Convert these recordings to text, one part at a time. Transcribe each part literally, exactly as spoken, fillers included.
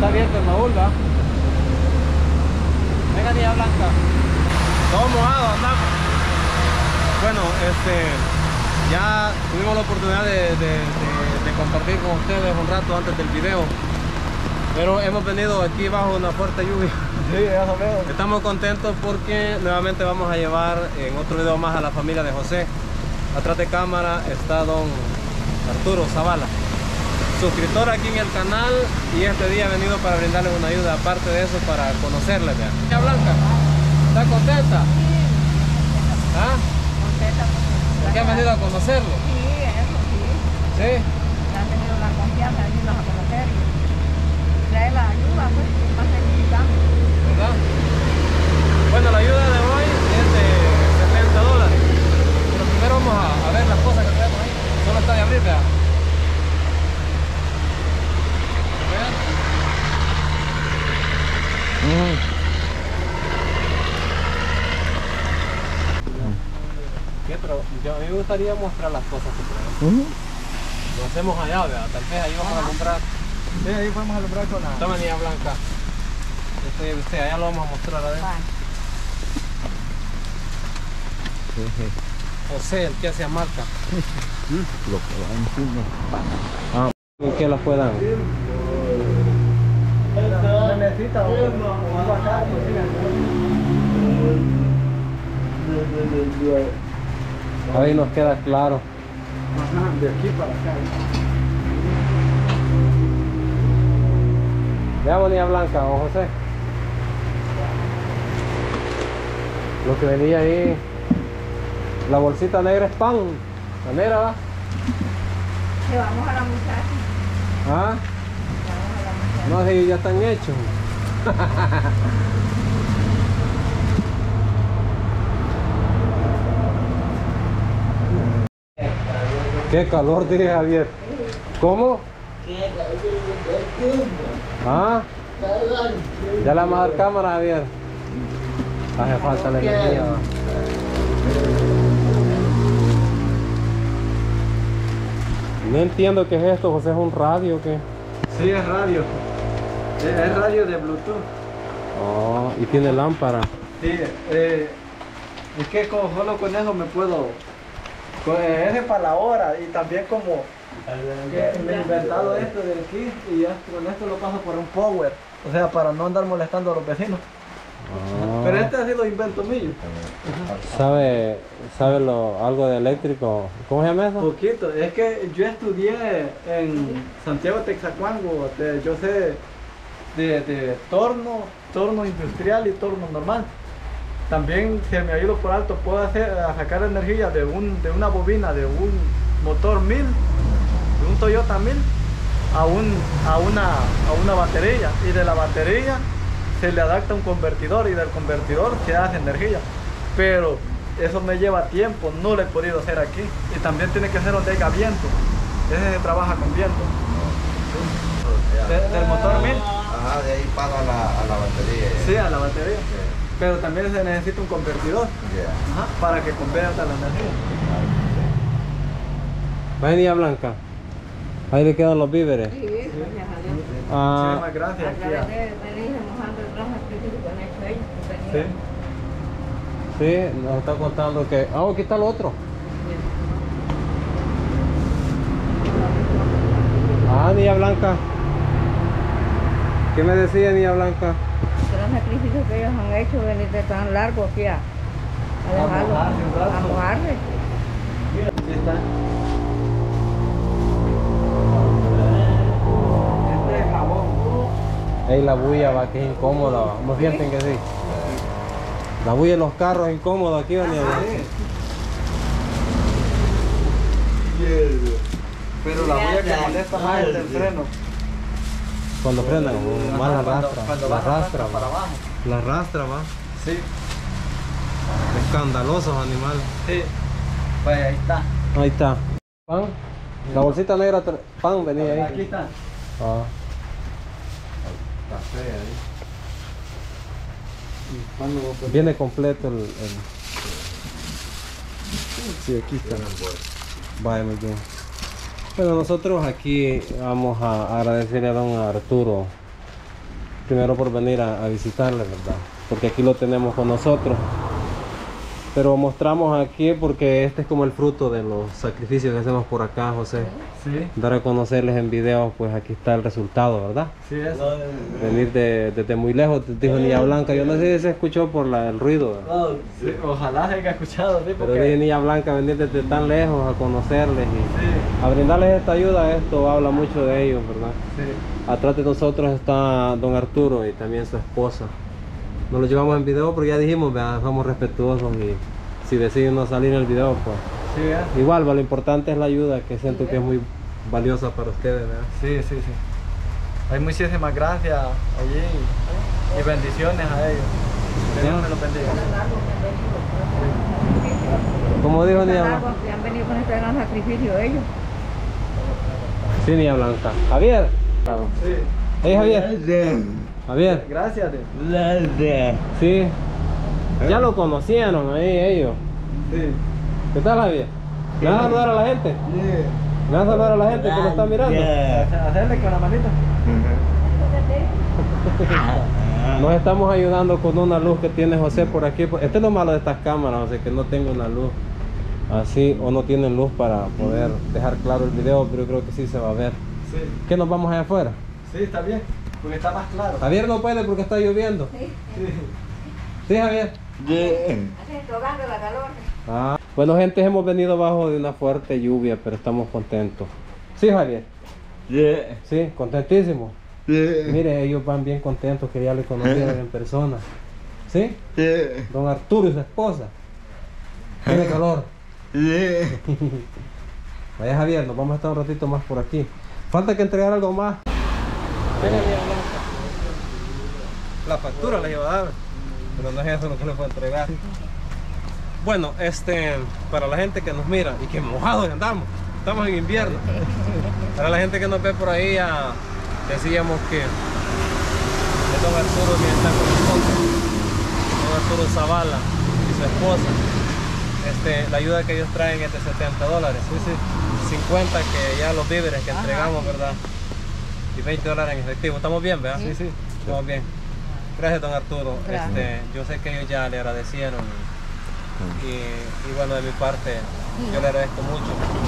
está abierto el baúl, ¿va? Venga, niña blanca. Todo mojado andamos. Bueno, este, ya tuvimos la oportunidad de, de, de, de compartir con ustedes un rato antes del video. Pero hemos venido aquí bajo una fuerte lluvia. Sí, eso veo. Estamos contentos porque nuevamente vamos a llevar en otro video más a la familia de José. Atrás de cámara está don Arturo Zavala, suscriptor aquí en el canal, y este día he venido para brindarles una ayuda, aparte de eso, para conocerles. Vean. Niña Blanca, ¿está contenta? ¿Ah? Contenta ¿Por qué han venido a conocerlo? Sí, eso sí. ¿Sí? Han tenido la confianza de irnos a conocer y traer la ayuda, pues, que más necesitamos. ¿Verdad? Bueno, la ayuda de hoy es de setenta dólares. Pero primero vamos a, a ver las cosas que tenemos ahí. Solo está de abrir, vean. Vean. Uh-huh. ¿Qué? Pero yo, a mí me gustaría mostrar las cosas que tenemos. Uh-huh. Lo hacemos allá, vea. Tal vez ahí vamos a comprar. Sí, ahí vamos a alumbrar con la... Toma, niña blanca. Esto de usted, allá lo vamos a mostrar adentro. José, el que hace marca. Lo que va encima. Ah, ¿en qué las puedan? Necesita un bacán, Ahí nos queda claro. Ajá, de aquí para acá. Veamos, niña blanca, don José. Lo que venía ahí, la bolsita negra es pan. La negra, ¿va? Llevamos a la muchacha. ¿Ah? Llevamos a la muchacha. No, si ya están hechos. Qué calor, dije Javier. ¿Cómo? ¿Ah? Ya le vamos a dar cámara, Javier. Hace falta la energía. ¿Va? No entiendo qué es esto, José. ¿Es un radio o qué? Sí, es radio. Es, es radio de Bluetooth. Oh, y tiene lámpara. Sí, eh, es que con, solo con eso me puedo... Con, eh, ese para la hora y también como... Que me he inventado esto de aquí y ya con esto lo paso por un power. O sea, para no andar molestando a los vecinos. Oh. Pero este ha sido invento mío. ¿Sabe, sabe lo, algo de eléctrico? ¿Cómo se llama eso? Poquito, es que yo estudié en Santiago Texacuango, de- yo sé de, de torno, torno industrial y torno normal. También se me ha ido por alto, puedo hacer, a sacar energía de, un, de una bobina, de un motor mil, de un Toyota mil, a, un, a, una, a una batería, y de la batería se le adapta un convertidor y del convertidor se hace energía. Pero eso me lleva tiempo, no lo he podido hacer aquí. Y también tiene que ser donde haya viento. Ese se trabaja con viento. De- del motor mil, Ajá, de ahí paga a la, a la batería. sí, a la batería. Pero también se necesita un convertidor, Ya. ajá, para que convierta la energía. ¿Va, niña blanca? Ahí le quedan los víveres. Sí, gracias a Dios. Ah, Muchísimas gracias. A Aquí través a- de venir mojando el trabajo específico han hecho ellos. que Sí. tenían. sí, nos está contando que... Ah, aquí está el otro. Ah, niña blanca. ¿Qué me decía, niña blanca? Que los sacrificios que ellos han hecho, venir de tan largo aquí a, a A dejarlo, mojarse un rato. a mojarse. Mira, aquí está. Este es jabón. Ey, la bulla va, que es incómoda, va. ¿No sienten que sí? La bulla en los carros es incómoda aquí, ¿va, niña blanca? Pero la bulla que molesta más es el freno. Cuando frenan, Ajá, más la cuando- arrastra. cuando La va la arrastra, para va. abajo. La arrastra, va. Sí, Escandalosos animales. sí. Pues ahí está. Ahí está. Pan. La bolsita negra, tra- pan venía ahí. Aquí está. Ah. Café ahí. ¿Cuándo voy a poner? Viene completo el, el... Sí, aquí está. Vaya, muy bien. Bueno, nosotros aquí vamos a agradecerle a don Arturo primero por venir a, a visitarle, ¿verdad? Porque aquí lo tenemos con nosotros. Pero mostramos aquí porque este es como el fruto de los sacrificios que hacemos por acá, José. Sí, Dar a conocerles en video, pues aquí está el resultado, ¿verdad? sí, eso. Venir de, desde muy lejos, dijo Niña Blanca. Yo no sé si se escuchó por la, el ruido, ¿verdad? Sí, ojalá se haya escuchado, sí, Pero porque... dije Niña Blanca, venir desde tan lejos a conocerles y Sí, a brindarles esta ayuda. Esto habla mucho de ellos, ¿verdad? sí. Atrás de nosotros está don Arturo y también su esposa. Nos lo llevamos en video porque ya dijimos, ¿verdad? Somos respetuosos y si deciden no salir en el video, pues Sí, ¿verdad? igual, ¿verdad? Lo importante es la ayuda, que siento que es muy valiosa para ustedes, ¿verdad? Sí, sí, sí. Hay muchísimas gracias allí y bendiciones a ellos. Que Dios me los bendiga. Como dijo Niña Blanca. Que han venido con este gran sacrificio ellos. Sí, Niña Blanca. Javier. Sí. Hey, Javier. Javier. Gracias. de- Sí. Ya lo conocieron ahí ellos. Sí. ¿Qué tal, Javier? ¿Me vas a saludar a la gente? ¿Me vas a saludar a la gente que lo está mirando? Hacerle con la manita. Nos estamos ayudando con una luz que tiene José por aquí. Este es lo malo de estas cámaras, José, que no tengo una luz así o no tienen luz para poder dejar claro el video, pero yo creo que sí se va a ver. Sí. ¿Qué nos vamos allá afuera? Sí, está bien. Porque está más claro. Javier no puede porque está lloviendo. Sí. ¿Sí, Javier? Así, tocando la calor. Ah. Bueno, gente, hemos venido bajo de una fuerte lluvia, pero estamos contentos. ¿Sí, Javier? Sí, contentísimos. Mire, ellos van bien contentos que ya le conocieron en persona. ¿Sí? Don Arturo y su esposa. Tiene calor. Vaya, Javier, nos vamos a estar un ratito más por aquí. Falta que entregar algo más. La factura la iba a dar, pero no es eso lo que le puedo entregar. Bueno, este, para la gente que nos mira y que mojados andamos, estamos en invierno. Para la gente que nos ve por ahí, ya decíamos que es don Arturo quien está con nosotros, don Arturo Zavala y su esposa. Este, la ayuda que ellos traen es de setenta dólares, sí, sí. cincuenta que ya los víveres que entregamos, ¿verdad? Y veinte dólares en efectivo. ¿Estamos bien, verdad? Sí, sí. Estamos bien. Gracias, don Arturo. Gracias. Este, yo sé que ellos ya le agradecieron. Y, y bueno, de mi parte, yo le agradezco mucho.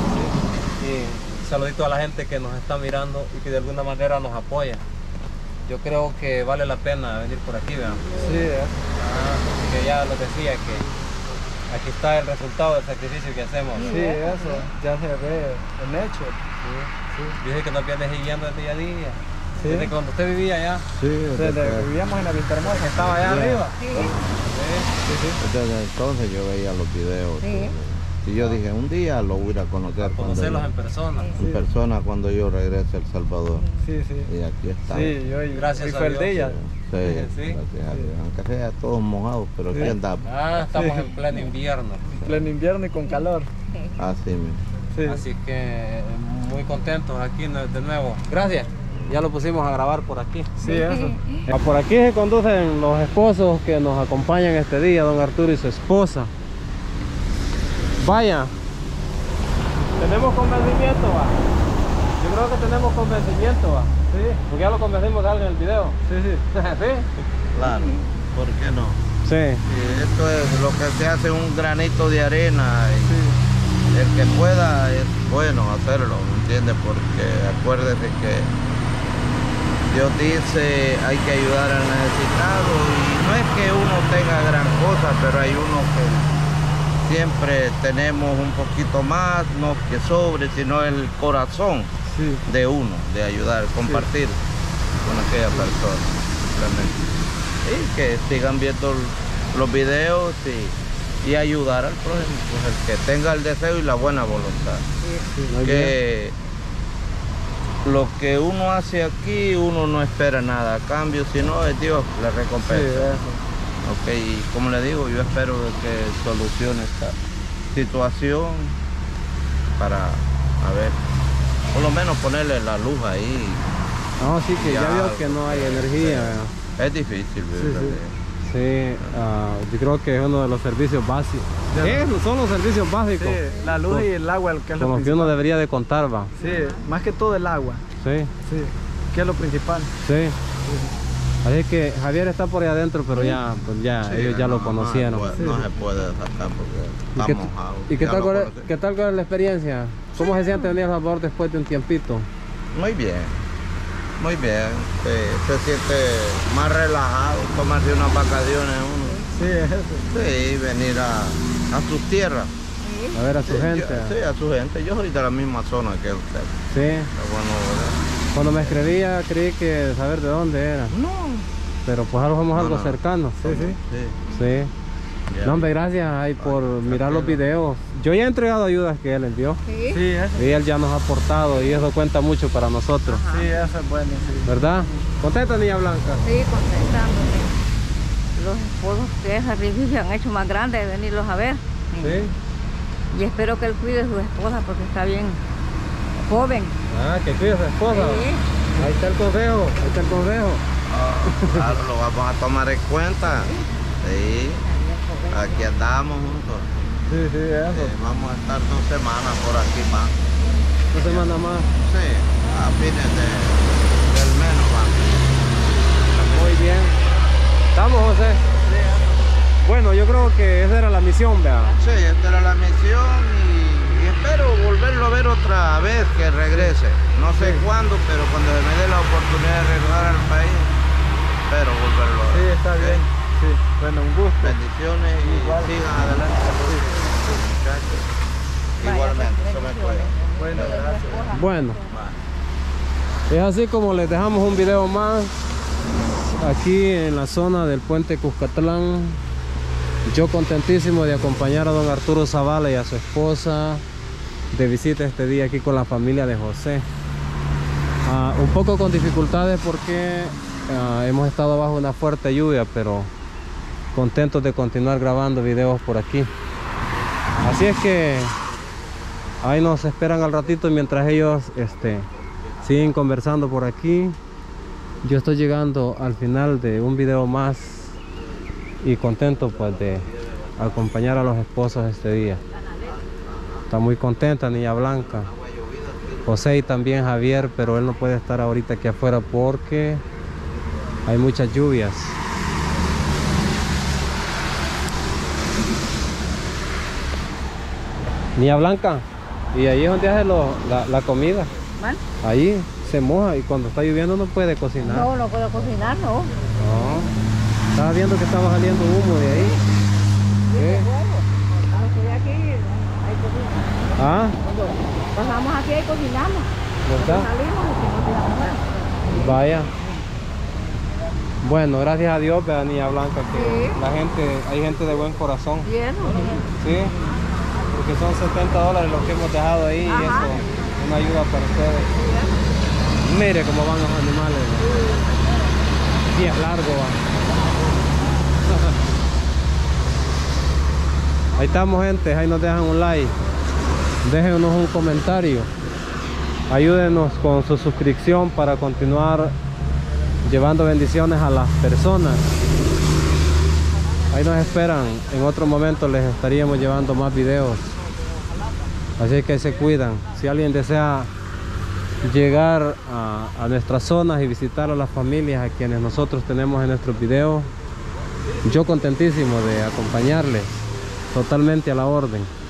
Y saludito a la gente que nos está mirando y que de alguna manera nos apoya. Yo creo que vale la pena venir por aquí, ¿verdad? Sí, ¿eh? Ah, que ya lo decía, que aquí está el resultado del sacrificio que hacemos. Sí, eso. Ya se ve en hecho. Yo dije que nos viene siguiendo el día a día. Sí. Desde cuando usted vivía allá. Sí, Desde que vivíamos en la Vista Hermosa. Estaba allá Ya. arriba. Sí. Sí. desde entonces yo veía los videos. Sí. Y yo dije, un día lo voy a ir a conocer cuando Conocerlos yo- en persona. en persona cuando yo regrese a El Salvador. Sí, sí. Y aquí está. Sí, yo y Gracias y a fue el Dios. día. Sí, Sí. gracias a Dios. Aunque sea todos mojados, pero aquí Sí. andamos. Ah, estamos Sí. en pleno invierno. En pleno invierno y con calor. Así mismo. Sí. Así que muy contentos aquí de nuevo. Gracias. Ya lo pusimos a grabar por aquí. Sí, eso. Ah, Por aquí se conducen los esposos que nos acompañan este día, don Arturo y su esposa. Vaya, tenemos convencimiento, va. Yo creo que tenemos convencimiento, va. Sí, Porque ya lo convencimos de algo en el video. sí, sí. ¿Sí? Claro, ¿por qué no? Sí. Y esto es lo que se hace un granito de arena. Y Sí. el que pueda es bueno hacerlo, ¿me entiendes? Porque acuérdese que Dios dice hay que ayudar al necesitado y no es que uno tenga gran cosa, pero hay uno que siempre tenemos un poquito más, no que sobre, sino el corazón Sí. de uno, de ayudar, compartir con aquella persona, simplemente. Y que sigan viendo los videos y, y ayudar al prójimo, pues el que tenga el deseo y la buena voluntad. Muy bien. Que lo que uno hace aquí, uno no espera nada a cambio, sino es Dios le Sí, recompensa. eso. Ok, y como le digo, yo espero de que solucione esta situación para, a ver, por lo menos ponerle la luz ahí. No, sí que ya, Ya, vio que no hay energía. Es difícil, Sí, ¿verdad? Sí, ah, yo creo que es uno de los servicios básicos. Ya. Esos son los servicios básicos. Sí, la luz y el agua, que es Con lo los que principal. uno debería de contar, va. Sí, más que todo el agua. Sí, Sí, que es lo principal. sí. Así que Javier está por ahí adentro, pero ya, pues ya Sí, ellos ya lo no, conocieron. No, se puede, no se puede sacar porque ¿Y está qué, mojado. ¿y qué Ya tal, lo cuál es- conocí. qué tal cuál es la experiencia? ¿Cómo se siente venir a El Salvador después de un tiempito? Muy bien, muy bien. Sí, se siente más relajado, tomarse unas vacaciones uno. Sí, es eso. Sí, venir a, a sus tierras. A ver a su Sí, gente. yo- sí, a su gente. Yo soy de la misma zona que usted. Sí. Está bueno, ¿verdad? Cuando me escribía creí que saber de dónde era. No. Pero pues algo somos No, algo no. cercano. Sí, sí. Sí. Sí. ya. No, hombre, gracias ay, por mirar los videos. Yo ya he entregado ayudas que él envió. Sí. Sí, eso. Y él ya nos ha aportado y eso cuenta mucho para nosotros. Sí, eso es bueno, sí. ¿Verdad? ¿Contenta, niña Blanca? Sí, contentándome. Los esposos que esa se han hecho más grandes de venirlos a ver. Sí. Y espero que él cuide a su esposa porque está bien joven. Ah, que cuide a su esposa. Sí. Ahí está el consejo, ahí está el consejo. Ah, claro, lo vamos a tomar en cuenta. Sí. Aquí andamos juntos. Sí, sí, eso. Sí, vamos a estar dos semanas por aquí más. Una semana más. Sí, a fines de, del mes nos vamos. Muy bien. ¿Estamos, José? Bueno, yo creo que esa era la misión, vea. Sí, esta era la misión y, y espero volverlo a ver otra vez que regrese. No sé cuándo, pero cuando se me dé la oportunidad de regresar al país, espero volverlo a Sí, ver. está ¿Ok? bien. Sí, bueno, un gusto. Bendiciones y Igual. sigan adelante. Muchachos. Igualmente, eso me cuida. Bueno, gracias. Bueno, es así como les dejamos un video más aquí en la zona del puente Cuscatlán. Yo contentísimo de acompañar a don Arturo Zavala y a su esposa de visita este día aquí con la familia de José. Ah, un poco con dificultades porque ah, hemos estado bajo una fuerte lluvia, pero contentos de continuar grabando videos por aquí. Así es que ahí nos esperan al ratito mientras ellos este, siguen conversando por aquí. Yo estoy llegando al final de un video más y contento pues de acompañar a los esposos este día. Está muy contenta niña Blanca, José y también Javier, pero él no puede estar ahorita aquí afuera porque hay muchas lluvias. Niña Blanca, y ahí es donde hace lo- la, la comida. ¿Mal? Ahí se moja y cuando está lloviendo no puede cocinar. No, no puedo cocinar, no. No. Estaba viendo que estaba saliendo humo de ahí. ¿Qué? Cuando estoy aquí, hay cocina. Ah, Cuando pasamos aquí, ahí cocinamos. ¿verdad? Salimos y no tiramos nada. Vaya. Bueno, gracias a Dios, vea niña Blanca, que Sí. la gente, hay gente de buen corazón. Bien, Sí. Porque son setenta dólares los que hemos dejado ahí y Ajá. eso es una ayuda para ustedes. Mire cómo van los animales. ¿no? Sí, es largo. va. Ahí estamos, gente. Ahí nos dejan un like. Déjenos un comentario. Ayúdenos con su suscripción para continuar llevando bendiciones a las personas. Ahí nos esperan. En otro momento les estaríamos llevando más videos. Así que se cuidan. Si alguien desea llegar a, a nuestras zonas y visitar a las familias a quienes nosotros tenemos en nuestros videos, yo contentísimo de acompañarles, totalmente a la orden.